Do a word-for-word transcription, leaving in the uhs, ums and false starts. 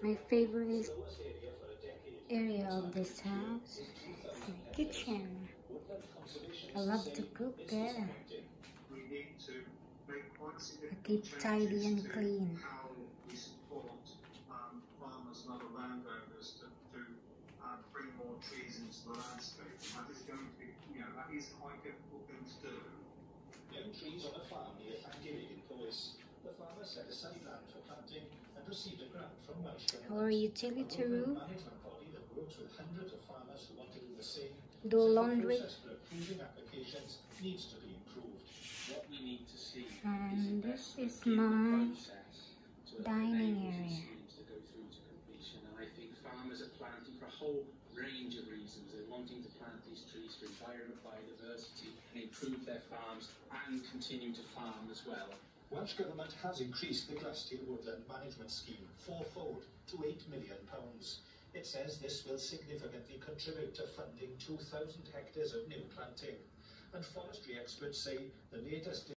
My favorite area of this house is the kitchen. I love to cook there. I keep tidy and clean. Farmers and other landowners to, to uh, bring more trees into the landscape. That is going to be, you know, that is quite a difficult thing to do. Young trees on a farm near Llangillig in Powys. The farmer set aside land for planting and received a grant from Welsh Government. Our utility room. Management body that works with hundreds of farmers who want to do the same. Do laundry. The process for approving applications needs to be improved. What we need to see And this is my dining area. Farmers are planting for a whole range of reasons. They're wanting to plant these trees for environment biodiversity and improve their farms and continue to farm as well. Welsh Government has increased the Glastier Woodland Management Scheme fourfold to eight million pounds. It says this will significantly contribute to funding two thousand hectares of new planting. And forestry experts say the latest